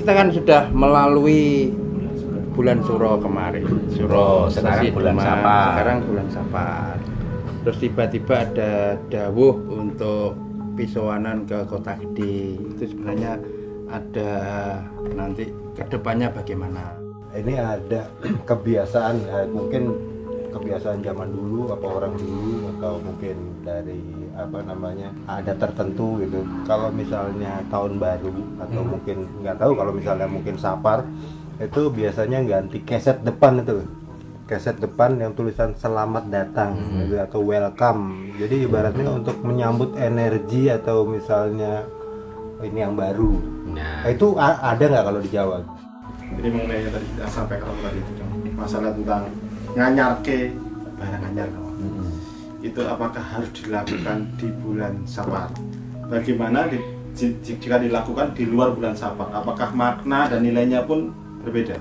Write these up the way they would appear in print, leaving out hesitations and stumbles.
Kita kan sudah melalui bulan Suro kemarin. Suro sekarang bulan Sapar. Sekarang bulan Sapar. Terus tiba-tiba ada dawuh untuk pisowanan ke Kota Gede. Itu sebenarnya ada nanti kedepannya bagaimana? Ini ada kebiasaan, mungkin kebiasaan zaman dulu apa orang dulu atau mungkin dari ada tertentu gitu. Kalau misalnya tahun baru atau mungkin nggak tahu, kalau misalnya mungkin Sapar itu biasanya ganti keset depan itu, keset depan yang tulisan selamat datang gitu, atau welcome. Jadi ibaratnya untuk menyambut energi atau misalnya ini yang baru. Nah, itu ada nggak kalau di Jawa? Jadi mengenai yang tadi kita sampaikan tadi itu masalah tentang nganyarke barang anyar, itu apakah harus dilakukan di bulan Sapar? Bagaimana jika dilakukan di luar bulan Sapar? Apakah makna dan nilainya pun berbeda?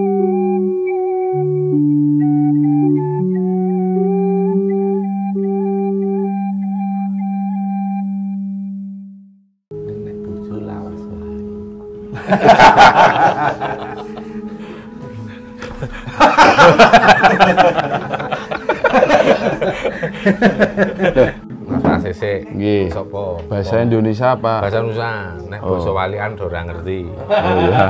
Mas ACC, nggih. Sopo? Bahasa Indonesia apa? Bahasa Nusa. Nek basa walian ora ngerti. Oh, iya.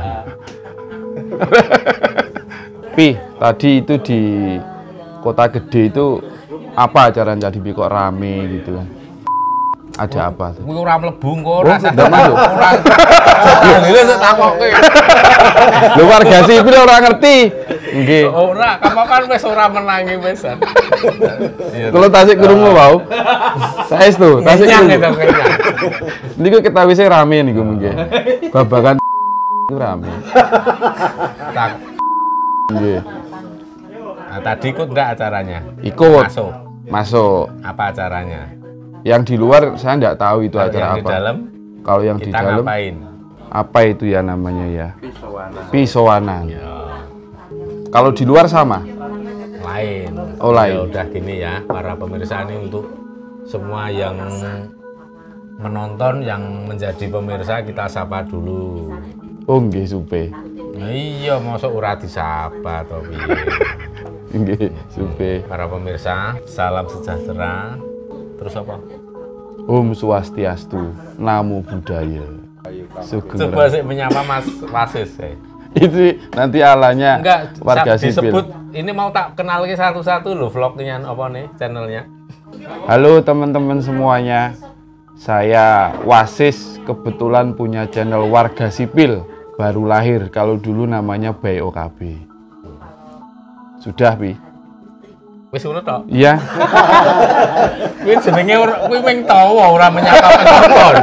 Pi, tadi itu di Kota Gede itu apa acaranya di kok rame gitu kan? Ada apa tuh? Kuwi ora mlebu kok ora Oh, ndak masuk. ora. Lha sik takokke. Lho warga sipil ora ngerti. Nggih. Ora, kamu kan wis ora menangi wisan. Kalau tasik krungu wau. Saestu, tasik krungu. Niku ketawise rame niku mungkin. Babakan itu rame. Tak. Nggih. Nah, tadi ikut enggak acaranya? Ikut. Masuk. Masuk. Apa acaranya? Yang di luar saya enggak tahu itu Kalau acara yang apa. di dalam, Kalau yang di kita dalam ngapain? apa itu ya namanya ya? Pisowanan. Pisowanan. Ya, Kalau di luar sama? lain. Oh, lain. Ya udah gini ya, para pemirsa ini untuk semua yang menonton, yang menjadi pemirsa kita sapa dulu. Oh nggih supe. Nah, iya, mosok ora disapa to piye. Nggih supe. Para pemirsa, salam sejahtera. Terus apa? Om Swastiastu, Namo Buddhaya. Sugeng. Coba sih menyapa Mas Wasis. Itu nanti alanya Enggak, warga disebut, sipil. ini mau tak kenal lagi satu-satu loh vlognya apa nih channelnya. Halo teman-teman semuanya. Saya Wasis, kebetulan punya channel warga sipil baru lahir. Kalau dulu namanya BOKB. Sudah, Pi? Wis ngono tok. Iya. Kuwi jenenge kuwi ming tawa ora menyapa penonton.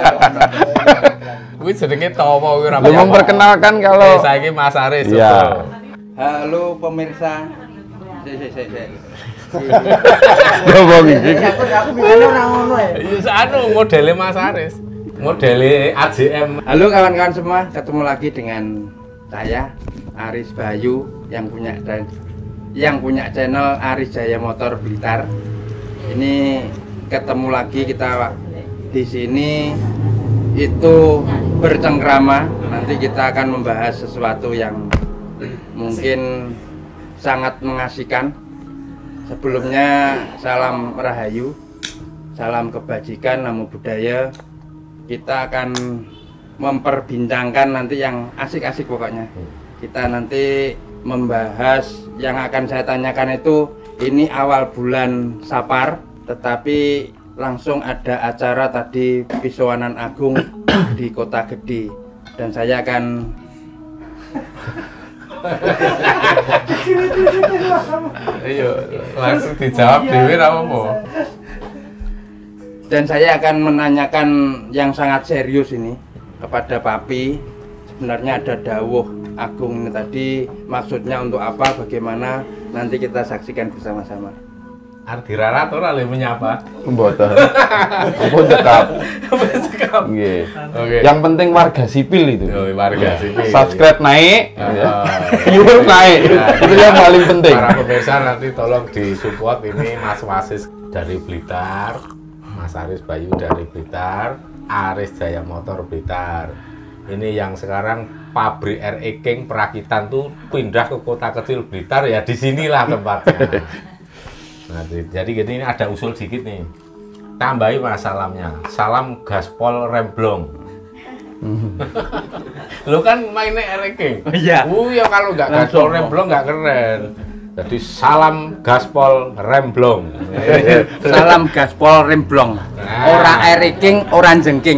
Kuwi jenenge tawa kuwi ora Lu menyapa. memperkenalkan kalau Saiki Mas Aris. Iya. Halo pemirsa. Sik. ngomong iki. Aku mikirnya ora ngono ya. Iya anu modele Mas Aris. Modele AJM. Halo kawan-kawan semua, ketemu lagi dengan saya Aris Bayu yang punya channel Aris Jaya Motor Blitar. Ini ketemu lagi kita di sini itu bercengkrama. Nanti kita akan membahas sesuatu yang mungkin sangat mengasihkan. Sebelumnya salam rahayu, salam kebajikan, namo buddhaya. Kita akan memperbincangkan nanti yang asik-asik pokoknya. Kita nanti membahas yang akan saya tanyakan itu, ini awal bulan Sapar, tetapi langsung ada acara tadi Pisowanan Agung di Kota Gede, dan saya akan Iya, langsung dijawab dhewe ra apa. Dan saya akan menanyakan yang sangat serius ini kepada Papi. Sebenarnya ada dawuh agung ini tadi, maksudnya untuk apa, bagaimana, nanti kita saksikan bersama-sama. Ardi Rarat ora le menyapa. Mboten. Pun tetap. Nggih. Oke. Yang penting warga sipil itu. Oh, warga sipil. Subscribe naik, Ah. viewer naik. Itu yang paling penting. Para pemirsa nanti tolong disupport ini Mas Wasis dari Blitar, Mas Aris Bayu dari Blitar, Aris Jaya Motor Blitar. ini yang sekarang pabrik RE King perakitan tuh pindah ke kota kecil Blitar, ya di sinilah tempatnya. Nah, jadi gini, ini ada usul sedikit nih. Tambahi mas salamnya. Salam gaspol remblong. Lo kan mainnya RE King. Iya. Ya kalau nggak gaspol remblong nggak keren. Jadi salam gaspol remblong. Salam gaspol remblong. Ora RE King, ora jengking.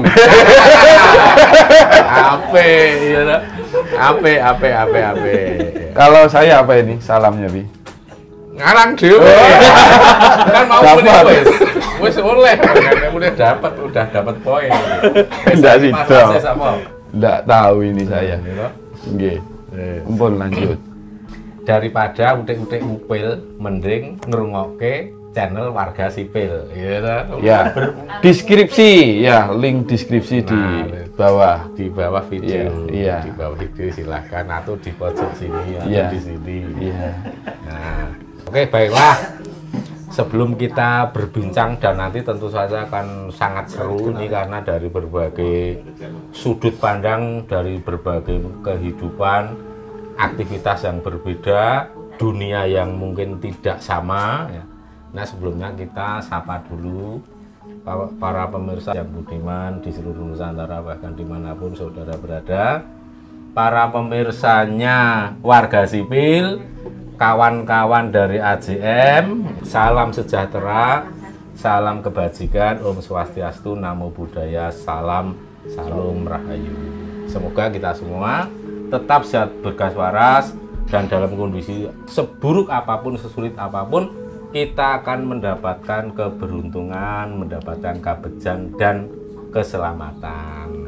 Ape. Kalau saya apa ini salamnya, Bi? Ngarang dhewe. Kan mau muni wis oleh, udah dapat poin. Enggak sih, sama. Enggak tahu ini saya. Nggih. Ampun lanjut. Daripada utik-utik upil, mending ngrungokke channel Warga Sipil, gitu. Ya, deskripsi, ya, link deskripsi di bawah. Di bawah video. Iya. Di bawah video silahkan, atau di pojok sini atau Iya. di sini. Iya. Nah, oke, baiklah. Sebelum kita berbincang, dan nanti tentu saja akan sangat seru nih karena dari berbagai sudut pandang, dari berbagai kehidupan, aktivitas yang berbeda, dunia yang mungkin tidak sama ya. Nah, sebelumnya kita sapa dulu para pemirsa yang budiman di seluruh Nusantara, bahkan dimanapun saudara berada, para pemirsanya Warga Sipil, kawan-kawan dari AJM, salam sejahtera, salam kebajikan, Om Swastiastu, Namo Buddhaya, salam rahayu. Semoga kita semua tetap sehat berkas waras, dan dalam kondisi seburuk apapun, sesulit apapun, kita akan mendapatkan keberuntungan, mendapatkan kebejan dan keselamatan.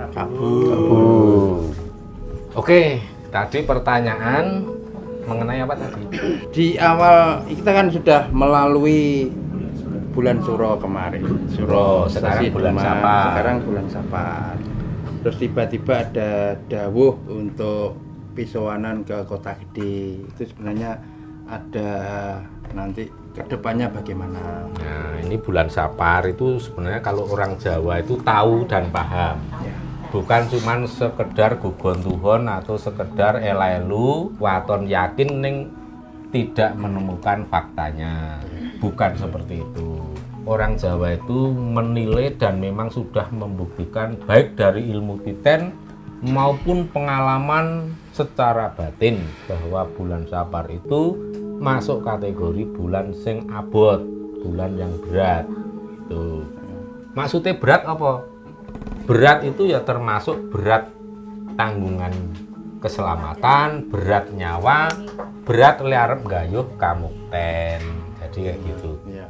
Oke, tadi pertanyaan mengenai apa tadi? Di awal kita kan sudah melalui bulan Suro kemarin. Suro, sekarang bulan Sapar. Sekarang bulan Sapar. Terus tiba-tiba ada dawuh untuk pisowanan ke Kota Gede. Itu sebenarnya ada nanti kedepannya bagaimana? Nah, ini bulan Sapar itu sebenarnya kalau orang Jawa itu tahu dan paham. Ya. Bukan cuman sekedar gugon tuhon atau sekedar elelu waton yakin ning tidak menemukan faktanya. Bukan seperti itu. Orang Jawa itu menilai dan memang sudah membuktikan baik dari ilmu titen maupun pengalaman secara batin bahwa bulan Sapar itu masuk kategori bulan sing abot, bulan yang berat. Tuh. Maksudnya berat apa? Berat itu ya termasuk berat tanggungan keselamatan, berat nyawa, berat liarep gayuh kamukten. Jadi kayak gitu. Ya.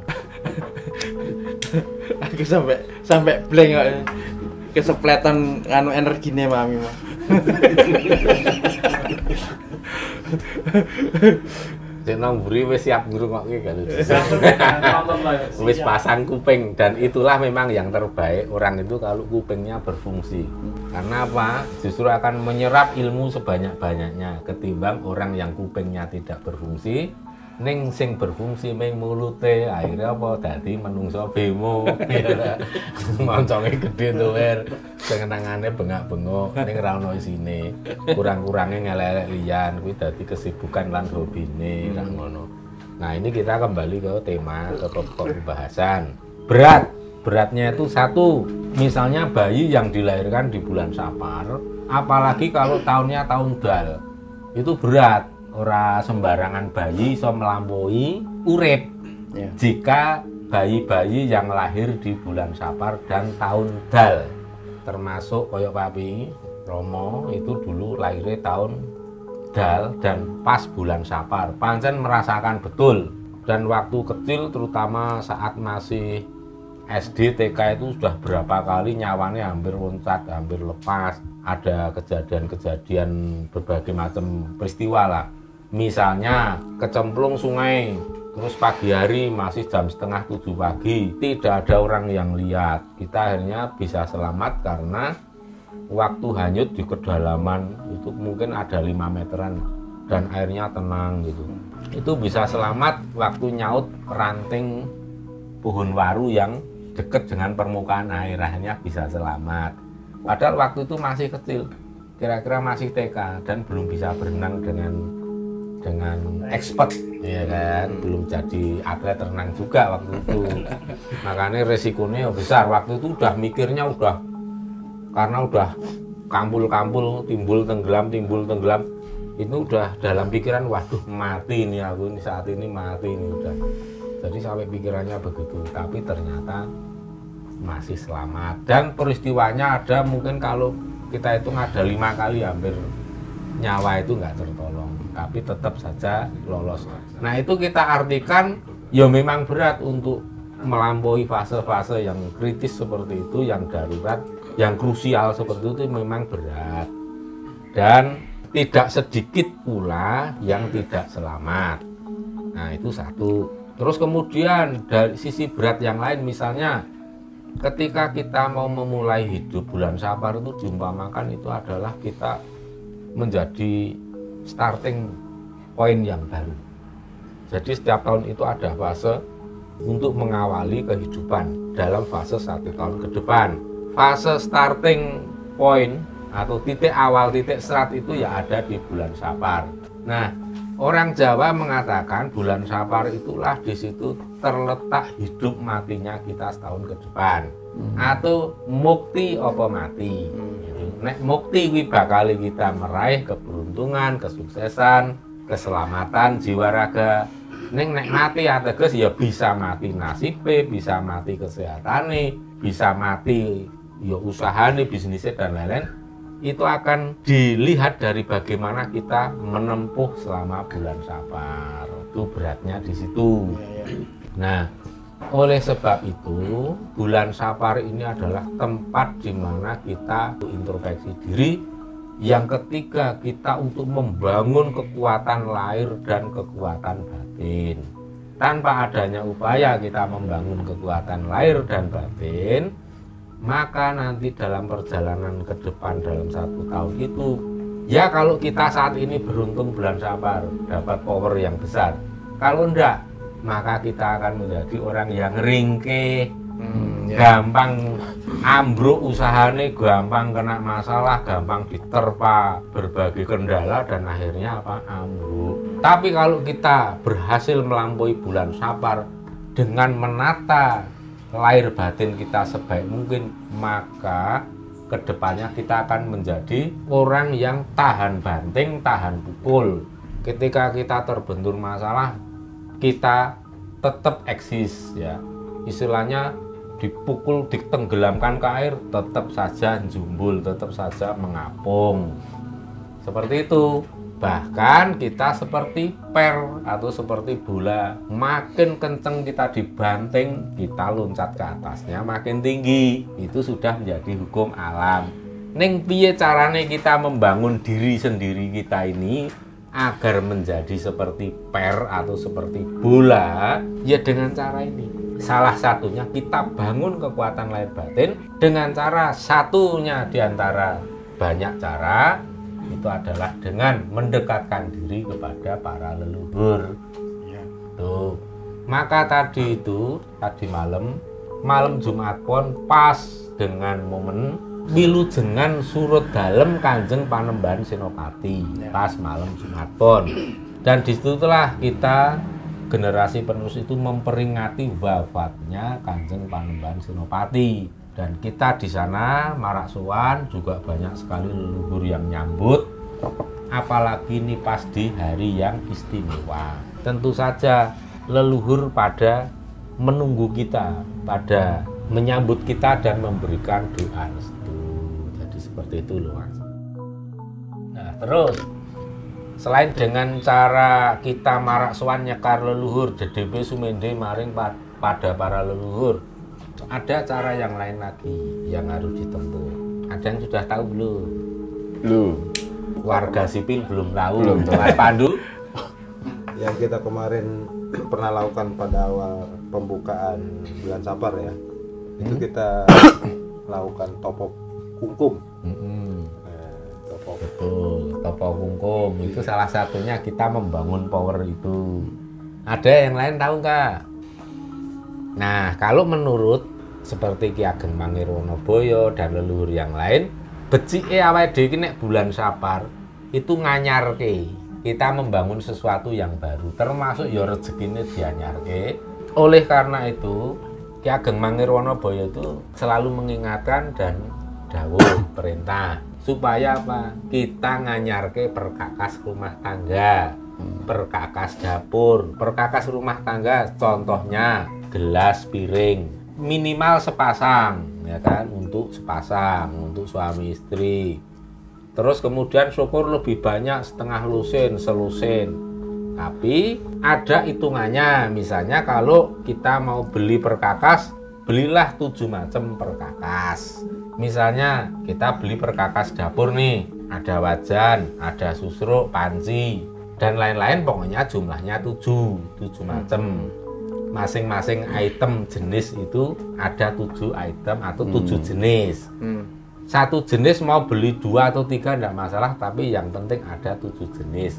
Aku sampai blank kok. Kesepletan anu energine mami mah. Jeneng mburi wis siap ngrungokke kan. Wis pasang kuping, dan itulah memang yang terbaik orang itu kalau kupingnya berfungsi. Karena apa? Justru akan menyerap ilmu sebanyak-banyaknya ketimbang orang yang kupingnya tidak berfungsi. Ning sing berfungsi meng mulute, akhirnya apa dadi menungso bemo. Monconge gedhe tuwer, senengane bengak-bengok ning ra ono isine. Kurang-kurange ngelelek liyan kuwi dadi kesibukan lan hobine ra ngono. Nah, ini kita kembali ke tema, ke pokok pembahasan. Beratnya itu satu, misalnya bayi yang dilahirkan di bulan Sapar, apalagi kalau tahunnya tahun Dal, itu berat. Ora sembarangan bayi iso melampaui urip. Ya. Jika bayi-bayi yang lahir di bulan Sapar dan tahun Dal, termasuk koyok Papi Romo itu dulu lahirnya tahun Dal dan pas bulan Sapar, pancen merasakan betul. Dan waktu kecil terutama saat masih SD, TK itu sudah berapa kali nyawanya hampir loncat, hampir lepas. Ada kejadian-kejadian berbagai macam peristiwa lah. Misalnya kecemplung sungai, terus pagi hari masih jam 6:30 pagi, tidak ada orang yang lihat. Kita akhirnya bisa selamat karena waktu hanyut di kedalaman itu mungkin ada 5 meteran dan airnya tenang gitu. Itu bisa selamat waktu nyaut ranting pohon waru yang dekat dengan permukaan air, akhirnya bisa selamat. Padahal waktu itu masih kecil. kira-kira masih TK dan belum bisa berenang dengan expert, ya kan, belum jadi atlet renang juga waktu itu. Makanya resikonya besar. Waktu itu udah mikirnya karena udah kampul-kampul, timbul tenggelam, itu udah dalam pikiran, waduh mati ini aku ini, saat ini mati ini udah. Jadi sampai pikirannya begitu, tapi ternyata masih selamat. Dan peristiwanya ada, mungkin kalau kita hitung ada 5 kali hampir nyawa itu nggak tertolong, tapi tetap saja lolos. Nah itu kita artikan ya memang berat untuk melampaui fase-fase yang kritis seperti itu, yang darurat, yang krusial seperti itu memang berat. Dan tidak sedikit pula yang tidak selamat. Nah itu satu. Terus kemudian dari sisi berat yang lain, misalnya ketika kita mau memulai hidup bulan Safar itu diumpamakan itu adalah kita menjadi starting point yang baru. Jadi setiap tahun itu ada fase untuk mengawali kehidupan dalam fase 1 tahun ke depan. Fase starting point atau titik awal, titik start itu ya ada di bulan Safar. Nah, orang Jawa mengatakan bulan Safar itulah di situ terletak hidup matinya kita setahun ke depan. Atau mukti apa mati. Nek mukti kuwi bakal kita meraih keberuntungan, kesuksesan, keselamatan jiwa raga. Nek mati ateges ya bisa mati nasibe, bisa mati kesehatane, bisa mati ya usahane, bisnisnya dan lain-lain. Itu akan dilihat dari bagaimana kita menempuh selama bulan Safar. Itu beratnya di situ. Nah, oleh sebab itu bulan Safar ini adalah tempat di mana kita introspeksi diri. Yang ketiga, kita untuk membangun kekuatan lahir dan kekuatan batin. Tanpa adanya upaya kita membangun kekuatan lahir dan batin, maka nanti dalam perjalanan ke depan dalam 1 tahun itu, ya kalau kita saat ini beruntung bulan Safar dapat power yang besar, kalau enggak maka kita akan menjadi orang yang ringkih, gampang ambruk usahanya, gampang kena masalah, gampang diterpa berbagai kendala dan akhirnya ambruk. Tapi kalau kita berhasil melampaui bulan Safar dengan menata lahir batin kita sebaik mungkin, maka kedepannya kita akan menjadi orang yang tahan banting, tahan pukul. Ketika kita terbentur masalah, kita tetap eksis, ya, istilahnya dipukul, ditenggelamkan ke air, tetap saja jumbul, tetap saja mengapung, seperti itu. Bahkan kita seperti per atau seperti bola, makin kenceng kita dibanting, kita loncat ke atasnya makin tinggi. Itu sudah menjadi hukum alam. Ning piye carane kita membangun diri sendiri kita ini agar menjadi seperti per atau seperti bola, ya dengan cara ini. Salah satunya kita bangun kekuatan lahir batin dengan cara satunya di antara banyak cara, itu adalah dengan mendekatkan diri kepada para leluhur. Tuh. Maka tadi malam Jumat Pon pas dengan momen wilujengan surut dalem Kanjeng Panembahan Senopati, pas malam Jumat Pon. Dan disitulah kita generasi penerus itu memperingati wafatnya Kanjeng Panembahan Senopati. Dan kita di sana marak sowan, juga banyak sekali leluhur yang nyambut. Apalagi ini pas di hari yang istimewa. Tentu saja leluhur pada menunggu kita, pada menyambut kita dan memberikan doa restu. Jadi seperti itu loh, Mas. Nah, terus selain dengan cara kita marak sowan nyekar leluhur, DDP sumende maring pada para leluhur, ada cara yang lain lagi yang harus ditempuh. Ada yang sudah tahu belum? Belum. Warga sipil belum tahu. Belum. Mas Pandu? Yang kita kemarin pernah lakukan pada awal pembukaan bulan Safar ya, itu kita lakukan topo kungkum. Betul, topo kungkum itu salah satunya kita membangun power itu. Ada yang lain tahu nggak? Nah, kalau menurut seperti Ki Ageng Mangir Wonoboyo dan leluhur yang lain, becike awake dhewe iki nek bulan Sapar itu nganyarke. Kita membangun sesuatu yang baru, termasuk ya rezekine dianyarke. Oleh karena itu, Ki Ageng Mangirwanabaya itu selalu mengingatkan dan dawuh perintah supaya apa? Kita nganyarke perkakas rumah tangga, perkakas dapur, perkakas rumah tangga. Contohnya gelas, piring, minimal sepasang, ya kan? Untuk sepasang, untuk suami istri. Terus kemudian syukur lebih banyak setengah lusin, selusin. Tapi ada hitungannya. Misalnya kalau kita mau beli perkakas, belilah 7 macam perkakas. Misalnya kita beli perkakas dapur nih, ada wajan, ada susruk, panci, dan lain-lain, pokoknya jumlahnya 7 macam. Masing-masing item jenis itu ada 7 item atau 7 jenis. Satu jenis mau beli 2 atau 3 tidak masalah, tapi yang penting ada 7 jenis.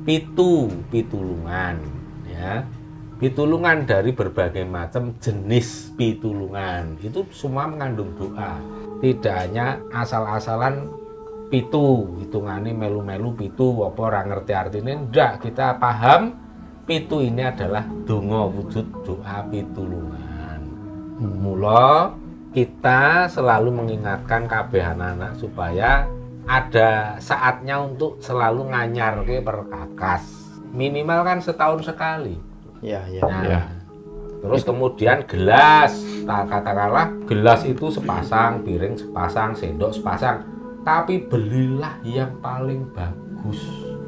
Pitulungan, ya. Pitulungan dari berbagai macam jenis pitulungan itu semua mengandung doa. Tidak hanya asal-asalan pitu, hitungannya melu-melu pitu, apa orang ngerti artinya, enggak. Kita paham pitu ini adalah donga wujud doa pitulungan. Mula kita selalu mengingatkan kabeh anak-anak supaya ada saatnya untuk selalu nganyar ke perkakas. Minimal kan setahun sekali. Ya, ya. Nah, Ya. terus kemudian gelas, katakanlah gelas itu sepasang, piring sepasang, sendok sepasang. Tapi belilah yang paling bagus.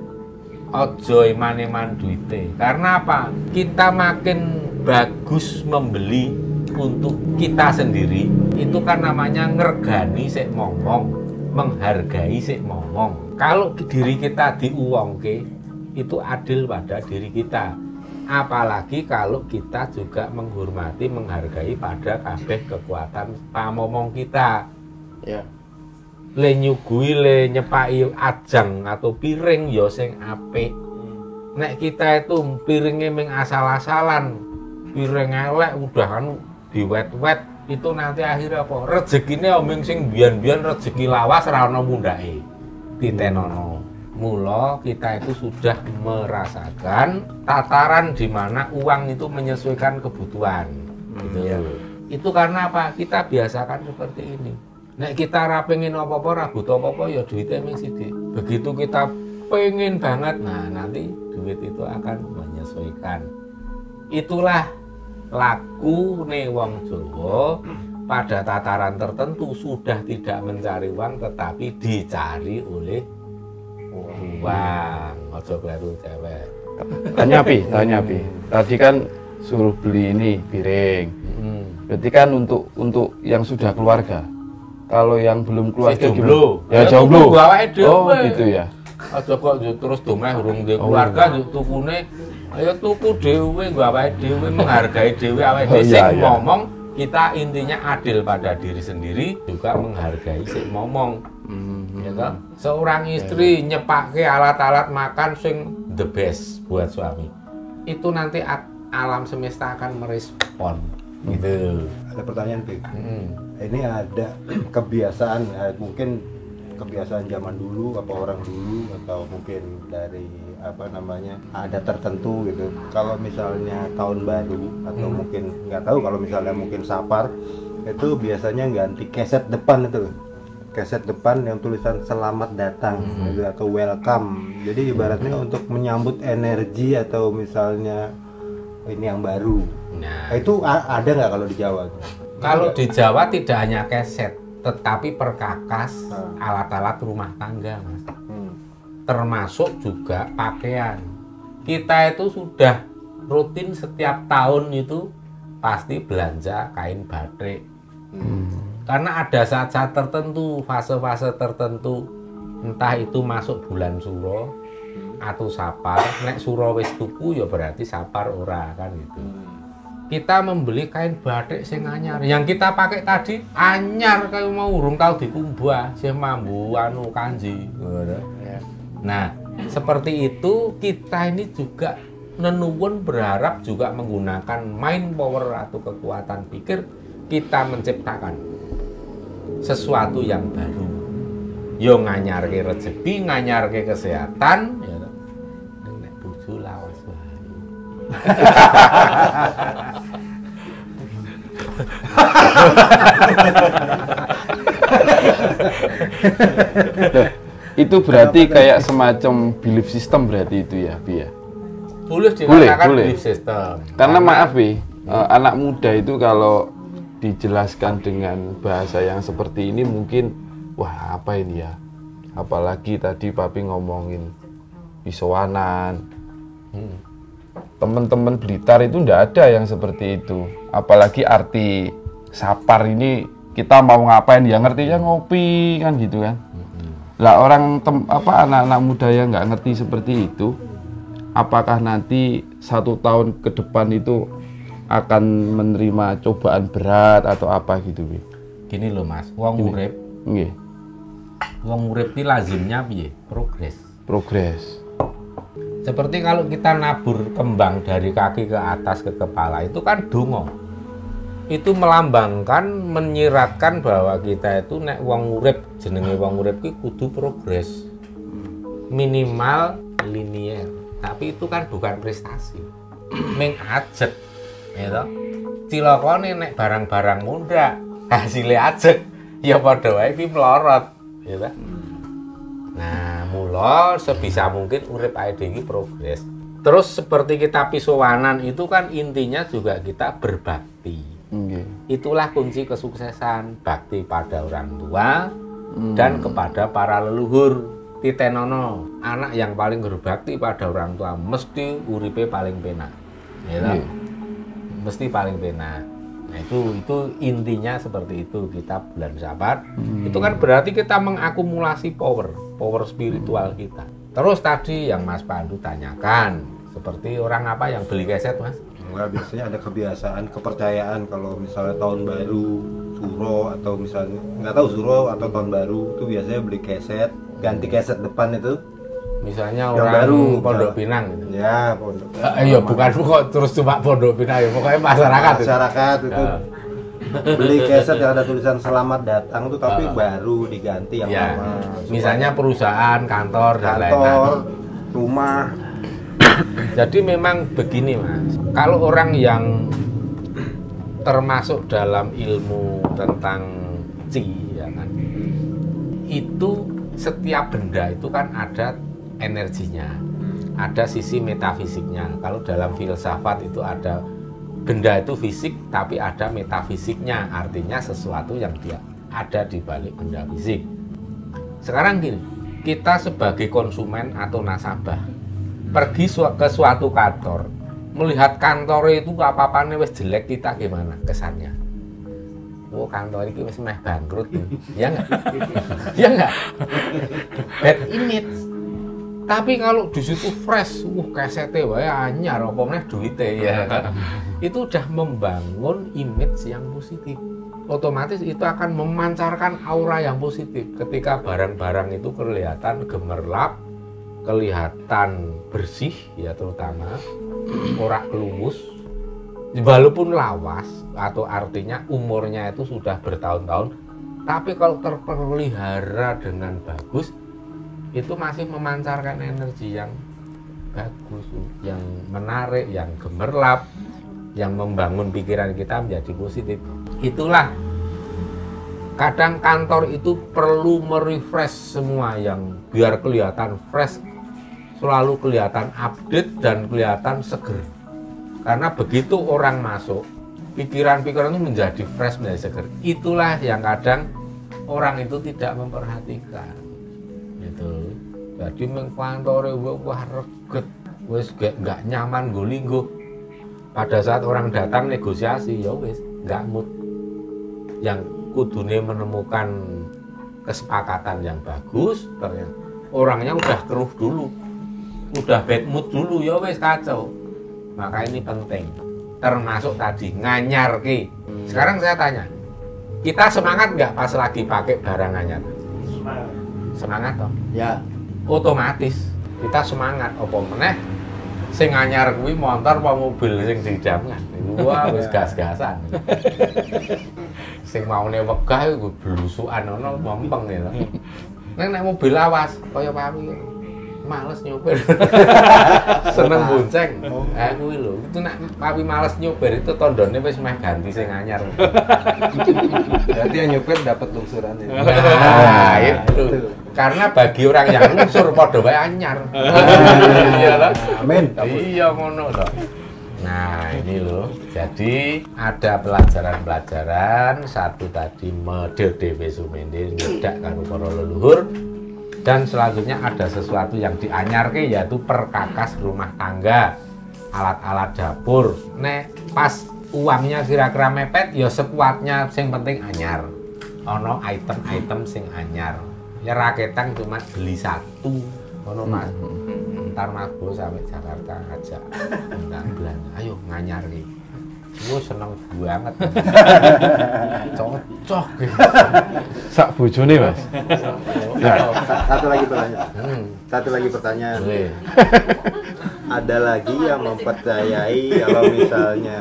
Ojo eman-eman duite. Karena apa? Kita makin bagus membeli untuk kita sendiri, itu kan namanya ngergani sik momong, menghargai sik momong. Kalau diri kita diuwongke, itu adil pada diri kita. Apalagi kalau kita juga menghormati, menghargai pada kabeh kekuatan pamomong kita. Ya. Le nyugui, le nyepaki ajang atau piring ya sing apik. Nek kita itu piringnya ming asal-asalan, piring elek udah kan diwet-wet, itu nanti akhirnya apa? Rezekine omeng sing biyen-biyen rezeki lawas ra ono mundhake. Ditenono. Mula kita itu sudah merasakan tataran di mana uang itu menyesuaikan kebutuhan. Gitu. Ya. Itu karena apa? Kita biasakan seperti ini. Nek kita ra pengen apa-apa, ra butuh apa-apa ya duitnya ming sithik. Begitu kita pengen banget, nah nanti duit itu akan menyesuaikan. Itulah laku nih wong Jawa pada tataran tertentu sudah tidak mencari uang tetapi dicari oleh uang. Ojo kleru cewek. Tanya Pi. Tadi kan suruh beli ini piring. Berarti kan untuk yang sudah keluarga. Kalau yang belum keluarga jomblo. Ya jomblo. Oh, gitu ya. Aja kok terus domeh urung duwe keluarga yo tukune ayo tuku dhewe nggo awake dhewe, menghargai dhewe awake dhewe sing ngomong. Kita intinya adil pada diri sendiri, juga menghargai sing ngomong. Ya toh? Seorang istri nyepake alat-alat makan sing the best buat suami. Itu nanti alam semesta akan merespon. Gitu. Ada pertanyaan, Pi. Ini ada kebiasaan, mungkin kebiasaan zaman dulu, apa orang dulu, atau mungkin dari apa namanya ada tertentu gitu. Kalau misalnya tahun baru atau mungkin nggak tahu, kalau misalnya mungkin Sapar itu biasanya ganti keset depan itu, keset depan yang tulisan selamat datang gitu, atau welcome. Jadi ibaratnya untuk menyambut energi atau misalnya ini yang baru. Nah, Itu ada nggak kalau di Jawa? kalau di Jawa tidak hanya keset, tetapi perkakas, alat-alat rumah tangga, Mas. Termasuk juga pakaian. Kita itu sudah rutin setiap tahun itu pasti belanja kain batik. Karena ada saat-saat tertentu, fase-fase tertentu, entah itu masuk bulan Suro atau Sapar. Nek Suro wis tuku ya berarti Sapar ora, kan gitu. Kita membeli kain batik sing anyar. Yang kita pakai tadi anyar kayak mau urung tau dikumbah, sing mambu anu kanji. Nah, seperti itu kita ini juga nenuwun berharap juga menggunakan mind power atau kekuatan pikir kita menciptakan sesuatu yang baru. yo nganyarke rezeki, nganyarke kesehatan, ya toh. Nek bojo lawas wae. Itu berarti kayak semacam belief system berarti itu ya, Bi ya. Boleh dikatakan boleh. belief system. Karena maaf Bi, anak muda itu kalau dijelaskan dengan bahasa yang seperti ini mungkin wah apa ini ya. Apalagi tadi Papi ngomongin pisowanan. Teman-teman Blitar itu ndak ada yang seperti itu. Apalagi arti sapar ini kita mau ngapain ya ngertinya ngopi kan gitu kan. Lah orang anak-anak muda yang nggak ngerti seperti itu, apakah nanti 1 tahun ke depan itu akan menerima cobaan berat atau apa gitu, Bi? Gini loh Mas, wong urip, Nggih. wong urip iki lazimnya piye? Progres. Progres. Seperti kalau kita nabur kembang dari kaki ke atas ke kepala, itu kan donga. Itu melambangkan, menyiratkan bahwa kita itu nek wong urip, jenenge wong urip ki kudu progres. Minimal linier. Tapi itu kan bukan prestasi. Ming ajeg. Ya toh. Cilakane nek barang-barang munda, hasilnya ajeg, ya padha wae ki melorot, ya toh. Nah, mula sebisa mungkin urip ae iki progres. Terus seperti kita pisowanan itu kan intinya juga kita berbakti. Itulah kunci kesuksesan, bakti pada orang tua dan kepada para leluhur. Titenono, anak yang paling berbakti pada orang tua mesti uripe paling penak. Ya, mesti paling penak. Nah, itu intinya seperti itu kita bulan Sabar. Itu kan berarti kita mengakumulasi power spiritual kita. Terus tadi yang Mas Pandu tanyakan, seperti orang apa yang beli keset, Mas? Enggak, biasanya ada kebiasaan, kepercayaan kalau misalnya tahun baru, suro atau misalnya nggak tahu suro atau tahun baru itu biasanya beli keset, ganti keset depan itu. Misalnya yang orang baru, Pondok Pinang gitu. Ya, Pondok. Iya, bukan kok terus cuma Pondok Pinang, ya. Pokoknya masyarakat itu. Beli keset yang ada tulisan selamat datang itu tapi baru diganti yang ya. lama. Misalnya perusahaan, kantor, dan kantor, lain-lain. rumah. Jadi memang begini Mas, kalau orang yang termasuk dalam ilmu tentang Qi, ya kan, itu setiap benda itu kan ada energinya, ada sisi metafisiknya. Kalau dalam filsafat itu ada benda itu fisik, tapi ada metafisiknya, artinya sesuatu yang dia ada di balik benda fisik. Sekarang gini, kita sebagai konsumen atau nasabah pergi ke suatu kantor, melihat kantor itu apa-apanya wis jelek, kita gimana kesannya? Oh, kantor ini wis meh bangkrut tuh. Ya enggak? Ya enggak? Bad image. Tapi kalau di situ fresh, kesete wae anyar apa meneh duite ya kan. Itu udah membangun image yang positif. Otomatis itu akan memancarkan aura yang positif ketika barang-barang itu kelihatan gemerlap, kelihatan bersih ya, terutama ora kelumus, walaupun lawas atau artinya umurnya itu sudah bertahun-tahun, tapi kalau terpelihara dengan bagus itu masih memancarkan energi yang bagus, yang menarik, yang gemerlap, yang membangun pikiran kita menjadi positif. Itulah kadang kantor itu perlu merefresh semua yang biar kelihatan fresh, selalu kelihatan update dan kelihatan seger. Karena begitu orang masuk, pikiran-pikiran itu menjadi fresh, menjadi seger. Itulah yang kadang orang itu tidak memperhatikan. Gitu. Jadi mengkantore wah reget, wis gak nyaman golinggo. Pada saat orang datang negosiasi, ya wis gak mood. Yang kudune menemukan kesepakatan yang bagus, ternyata orangnya udah keruh dulu, udah bad mood dulu, ya wes kacau. Maka ini penting, termasuk tadi nganyar ki. Sekarang saya tanya, kita semangat nggak pas lagi pakai barang anyar? Semangat toh? Ya. Otomatis kita semangat. Apa meneh sing anyar kuwi motor apa mobil sing didamkan? Wah wis gas-gasan. Sing maune wegah iku blusukan ana mempeng ya. Nek mobil lawas kaya papi. Males nyopir. Seneng bonceng. Kuwi lho. Itu nek papi males nyopir itu tandane wis meh ganti sing anyar. Berarti yang nyopir dapat lungsurannya. Nah, itu. Karena bagi orang yang lungsur padha wae anyar. Iya lho. Amin. Iya ngono to. Nah, ini loh. Jadi ada pelajaran-pelajaran. Satu tadi model dhewe sumende nyedak karo para leluhur. Dan selanjutnya ada sesuatu yang dianyarke yaitu perkakas rumah tangga, alat-alat dapur. Nek pas uangnya kira-kira mepet ya sekuatnya, sing penting anyar. Ono item-item sing anyar. Ya raketang cuma beli satu. Ono Mas. Ntar Mas Bro sampai Jakarta ngajak undang belanja. Ayo nganyar iki. Gue seneng banget. Cocok gitu. Sak bojone, Mas. Satu lagi pertanyaan. Satu lagi pertanyaan. Ada lagi yang mempercayai kalau misalnya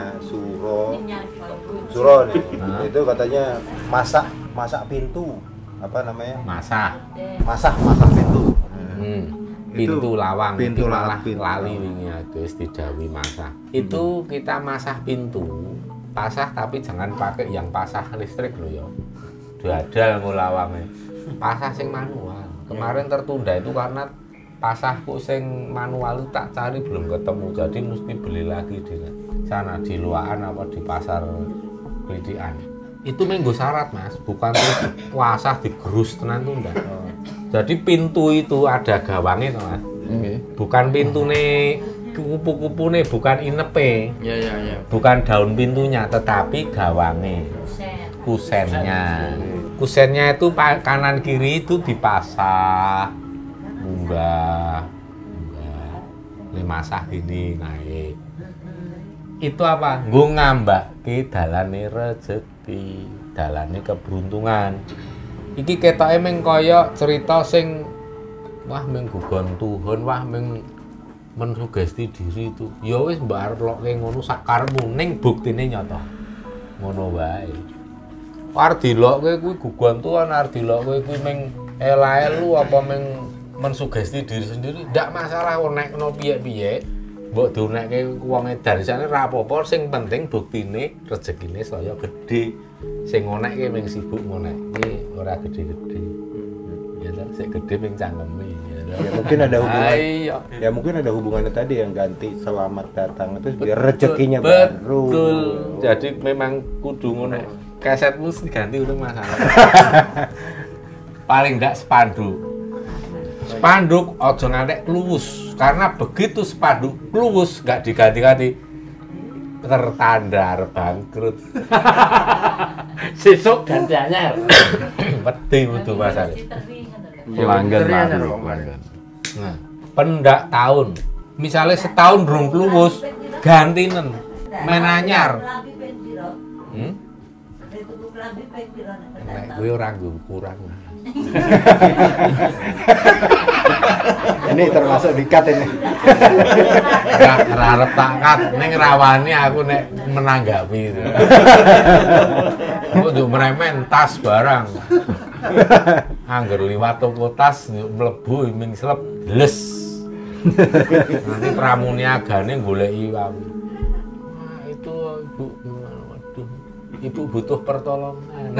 suro nih, itu katanya masak pintu, apa namanya? Masak pintu. Pintu lawang, pintu malah pintu lali wingi wis didhawuhi masak. Itu kita masak pintu, pasah tapi jangan pakai yang pasah listrik loh ya. Dadal ngulawangnya. Pasah sing manual. Kemarin tertunda itu karena pasahku sing manual itu tak cari belum ketemu. Jadi mesti beli lagi di sana di Luaan apa di pasar Klidian. Itu menggo syarat Mas, bukan terus puasa digerus tenan tuh enggak. Jadi pintu itu ada gawangnya tuh Mas. Bukan pintune kupu-kupune, bukan inepe. Iya. Bukan daun pintunya, tetapi gawangnya. Kusennya. Kusennya itu kanan kiri itu dipasang. Munggah. Masah gini naik. Itu apa? Nggo ngambake dalane rezeki, dalane keberuntungan. Iki ketoke meng kaya cerita sing wah meng gugon Tuhan, wah meng mensugesti diri itu. Ya wis mbarlokke ngono sak karepmu ning buktine nyata. Ngono wae. Arep dilokke kuwi gugon Tuhan, arep dilokke kuwi meng ela-elu apa meng mensugesti diri sendiri, ndak masalah nek ono piye-piye. Mbok diunekke wong edan isane ra apa-apa, sing penting buktine rezekine saya gedhe. Sing ngonekke ming sibuk ngonekke ora gedhe-gedhe. Ya ta, sik gedhe ming cangkeme. Ya mungkin ada hubungan. Ya mungkin ada hubungannya tadi yang ganti selamat datang itu biar rezekinya baru. Betul. Jadi memang kudu ngono. Kasetmu diganti urung masalah. Paling ndak spanduk. Spanduk aja ngantek kluwus, karena begitu spanduk kluwus gak diganti-ganti tertanda bangkrut. Sesuk ganti anyar. Wedi kudu masane. Pelanggan Nah, pendak tahun. Misalnya setahun durung kluwus, gantinen men anyar. Nek kowe ora nggo kurang. Ini termasuk dikat ini. Ora arep tak kat ning rawani aku nek menanggapi itu. Kok yo meremen tas barang. Angger liwat toko tas mlebu ming slep les. Nanti pramuniagane goleki wae. Nah, itu Ibu waduh. Ibu butuh pertolongan.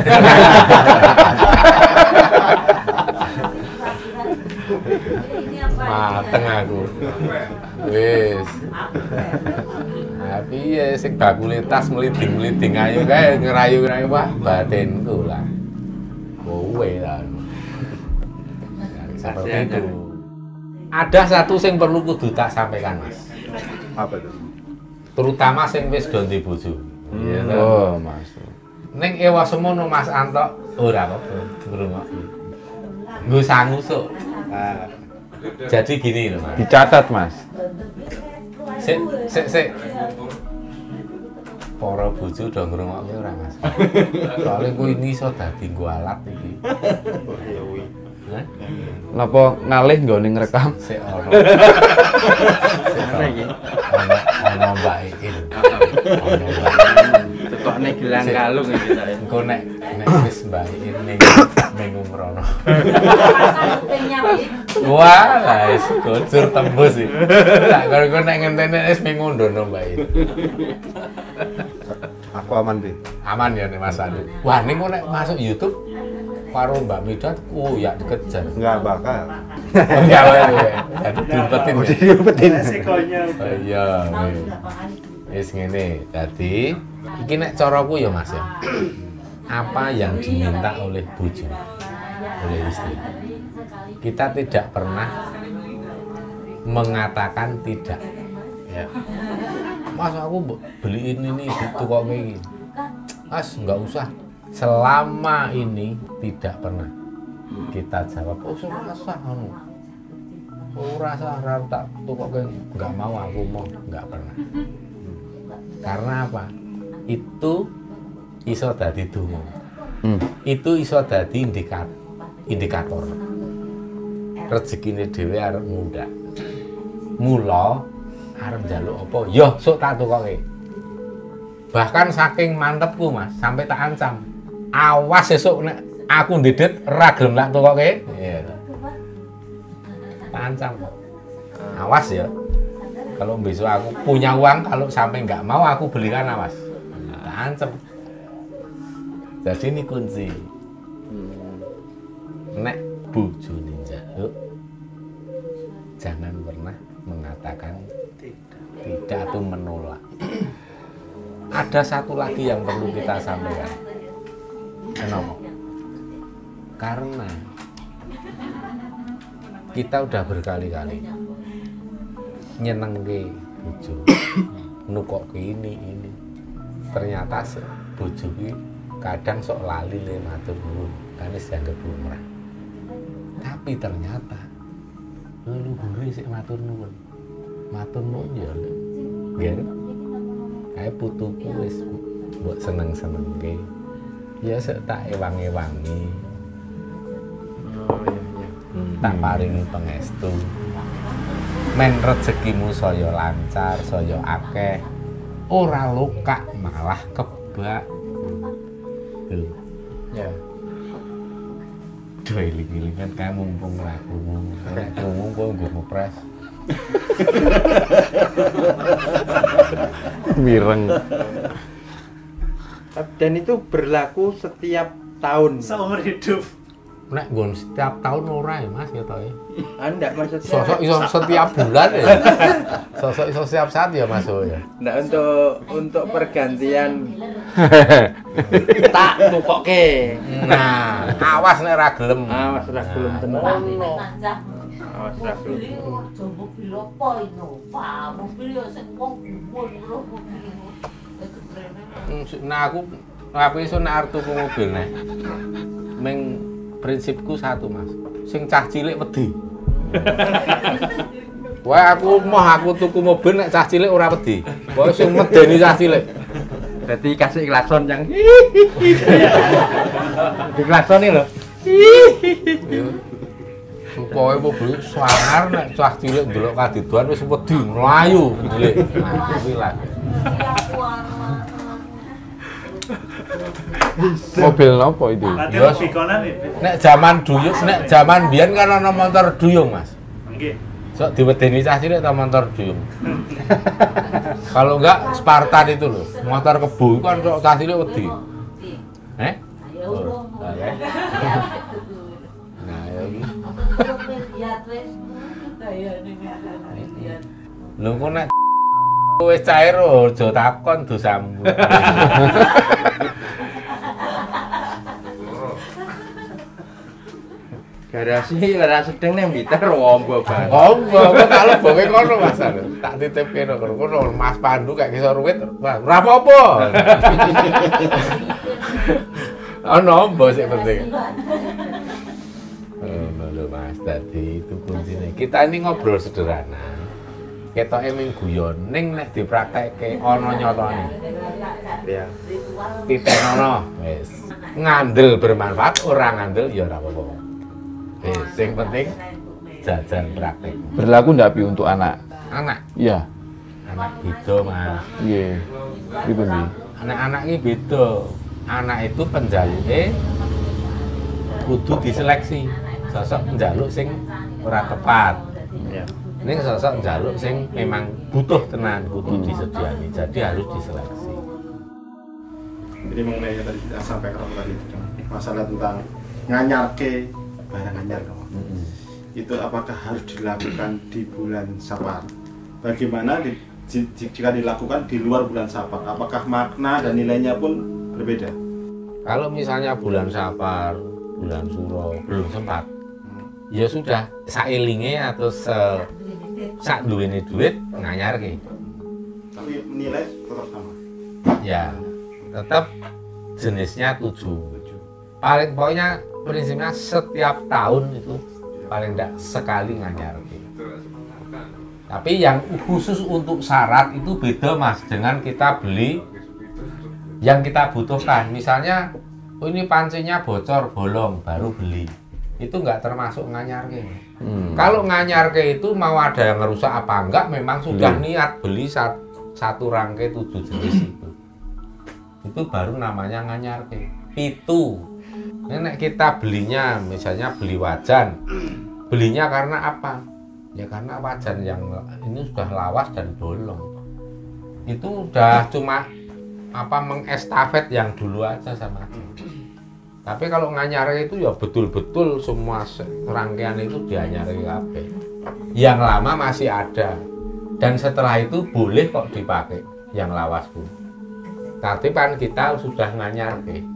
Mateng aku. Wis. Nah, piye sing bakule tas mliding-mliding ayo kae ngerayu-ngerayu wah batinku lah. Kowe lah. Seperti itu. Ada satu sing perlu kudu tak sampaikan, Mas. Apa itu? Terutama sing wis do ndek bojo. Oh, Mas. Ning ewa semono Mas Anto ora apa-apa ngrungokke. Nggo sangusuk. Jadi gini loh Mas. Dicatat, Mas. Sik. Para bojo do ngrungokke ora Mas. Soale kuwi iso dadi nggo alat iki. Hah? Napa ngalih nggone ngrekam? Sik ora. Ana Mbak Iin. kok nek gelang kalung iki ta. Engko nek wis mbaiin ning umrono. Wah, lah wis gocur tembus iki. Tak karo nek ngenteni wis ming ngundono mbaiin. Aku aman, Bi. Aman ya nek Mas Andi. Wah, ning nek masuk YouTube karo Mbak Midat, ya dikejar. Enggak bakal. Enggak wae. Jadi diumpetin. Diumpetin. Resikonya. Oh iya. Wis ngene. Dadi iki nek caraku ya Mas ya. Apa yang diminta oleh bojo, oleh istri. Kita tidak pernah mengatakan tidak. Ya. Mas aku beliin ini di toko kayak gini. Mas enggak usah. Selama ini tidak pernah kita jawab, oh rasa anu. Oh rasa tak toko kayak enggak mau aku mau, enggak pernah. Karena apa? Itu iso dadi donga. Itu iso dadi indikator. Rezekine dhewe arep mundhak. Mula arep njaluk apa? Yo sok tak tukoke. Bahkan saking mantepku Mas, sampai tak ancam. Awas esuk nek aku ndedet ora gelem tak tukoke. Iya. Tak ancam. Awas ya. Kalau besok aku punya uang, kalau sampai nggak mau aku belikan awas. Tak ancam. Jadi ini kunci. Nek bojone njaluk jangan pernah mengatakan tidak atau menolak. Ada satu lagi yang perlu kita sampaikan. Kenapa? Karena kita udah berkali-kali nyenengke bojo, nukokke ini. Ternyata bojo iki kadang sok lali le matur nuwun, kan wis dianggep lumrah. Tapi ternyata leluhure sik matur nuwun. Matur nuwun ya lho. Nggih. Kae putuku wis mbok seneng-senengke. Ya sik tak ewang-ewangi. Oh iya. Tak paringi pangestu. Men rezekimu saya lancar, saya akeh. Ora lokak malah kebak. Tuh. Ya. Iling-ilingan kae mumpung ora krungu. Nek krungu kowe nggo ngepres. Mireng. Dan itu berlaku setiap tahun. Seumur hidup. Nek nggon setiap tahun ora ya Mas ya to ya. Enggak maksudnya. Sosok iso setiap bulan ya. Sosok iso setiap saat ya Mas ya. Enggak untuk pergantian tak tukoke. Nah, awas nek ora gelem. Awas ora gelem tenan. Awas ora gelem. Nah aku iso nek arep tuku mobil nek. Ming prinsipku satu Mas. Sing cah cilik wedi. Wah aku tuku mobil nek cah cilik ora wedi. Pokoke sing medeni cah cilik. Jadi kasih klakson yang di klakson ini loh. Supaya mobil sangar nek cah cilik ndelok kadiduan wis wedi mlayu cilik. Nah, kuwi lah. Mobil apa itu? Nanti Yes. bikonan itu. Nek zaman biyen kan ana motor duyung, Mas. Nggih. Sok diwedeni cah cilik ta motor duyung. Kalau enggak Spartan itu loh, motor kebu itu kan sok cah cilik wedi. Oh, oke. Nah, ya iki. Lho kok nek wis cair aja takon dosamu. Garasi ora sedeng nang Blitar wombo banget. Oh, kok tak leboke kono Mas. Tak titipke kono Mas Pandu kayak iso ruwet. Wah, ora apa-apa. Ono mbok sik penting. Oh, lho Mas, tadi itu kuncinya. Kita ini ngobrol sederhana. Ketoke ming guyon, ning nek dipraktekke ana nyatane. Ya. Titenono wis. Ngandel bermanfaat, ora ngandel ya ora apa-apa. Yang penting jajan praktek. Berlaku ndak Pi untuk anak? Anak, Iya. anak itu Mas. Iya. Itu nih. anak-anak ini beda. Anak itu penjaluke kudu diseleksi. Sosok penjaluk sing ora tepat. Ya. Ini sosok penjaluk sing memang butuh tenan, kudu disediani. Jadi harus diseleksi. Jadi mengenai yang tadi kita sampaikan tadi itu masalah tentang nganyarke barang anyar kawan. Itu apakah harus dilakukan di bulan Safar? Bagaimana jika dilakukan di luar bulan Safar? Apakah makna dan nilainya pun berbeda? Kalau misalnya bulan Safar, bulan Suro belum sempat, ya sudah sailinge atau sak duwene duit nganyarke. Tapi nilai tetap sama. Ya, tetap jenisnya 7. Paling pokoknya prinsipnya setiap tahun itu paling tidak sekali nganyarke. Tapi yang khusus untuk syarat itu beda Mas dengan kita beli yang kita butuhkan. Misalnya, oh ini pancinya bocor, bolong, baru beli. Itu nggak termasuk nganyarke. Kalau nganyarke itu mau ada yang ngerusak apa enggak, memang sudah niat beli satu rangkai 7 jenis itu. Itu baru namanya nganyarke. Pitu. Nek kita belinya, misalnya beli wajan, belinya karena apa? Ya karena wajan yang ini sudah lawas dan bolong. Itu udah cuma mengestafet yang dulu aja sama dia. Tapi kalau nganyare itu ya betul-betul semua rangkaian itu dianyari kabeh. Yang lama masih ada. Dan setelah itu boleh kok dipakai yang lawas pun. Tapi kan kita sudah nganyarke.